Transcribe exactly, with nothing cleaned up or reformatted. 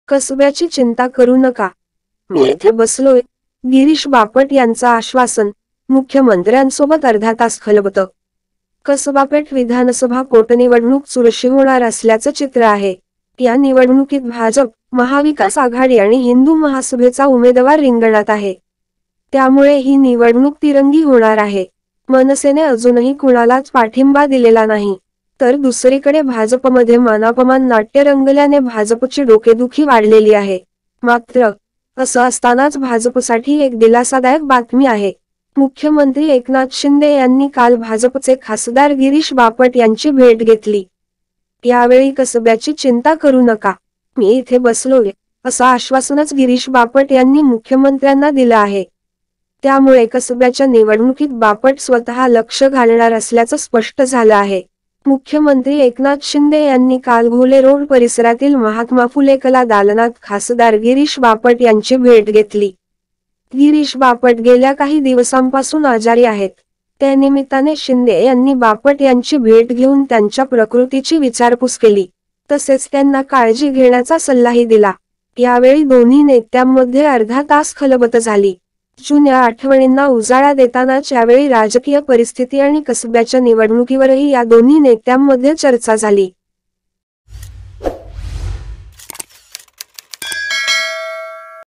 कसब्याची चिंता करू नका, मी इथे बसलोय. गिरीश बापट यांचं आश्वासन. मुख्यमंत्र्यांसोबत अर्धा तास खलबतं. कसबापेठ विधानसभा पोटनिवडणूक चुरशी होणार असल्याचं चित्र आहे. या निवडणुकीत भाजप, महाविकास आघाडी आणि हिंदू महासभेचा उमेदवार रिंगणात आहे. त्यामुळे ही निवडणूक तिरंगी होणार आहे. मनसेने अजूनही कुणालाच पाठिंबा दिलेला नाही. तर दुसरीकडे भाजपमध्ये मानापमान नाट्य रंगल्याने भाजपची डोकेदुखी वाढलेली आहे. मात्र असं असतानाच भाजपसाठी एक दिलासादायक बातमी आहे. मुख्यमंत्री एकनाथ शिंदे यांनी काल भाजपचे खासदार गिरीश बापट यांची भेट घेतली. यावेळी कसब्याची चिंता करू नका, मी इथे बसलोय, असं आश्वासनच गिरीश बापट यांनी मुख्यमंत्र्यांना दिलं आहे. त्यामुळे कसब्याच्या निवडणुकीत बापट स्वतः लक्ष घालणार असल्याचं स्पष्ट झालं आहे. मुख्यमंत्री एकनाथ शिंदे यांनी काल घोले रोड परिसरातील महात्मा फुले कला दालनात खासदार गिरीश बापट यांची भेट घेतली. गिरीश बापट गेल्या काही दिवसांपासून आजारी आहेत. त्यानिमित्ताने शिंदे यांनी बापट यांची भेट घेऊन त्यांच्या प्रकृतीची विचारपूस केली. तसेच त्यांना काळजी घेण्याचा सल्लाही दिला. यावेळी दोन्ही नेत्यांमध्ये अर्धा तास खलबतं झाली. जुन्या आठवणींना उजाळा देतानाच यावेळी राजकीय परिस्थिती आणि कसब्याच्या निवडणुकीवरही या दोन्ही नेत्यांमध्ये चर्चा झाली.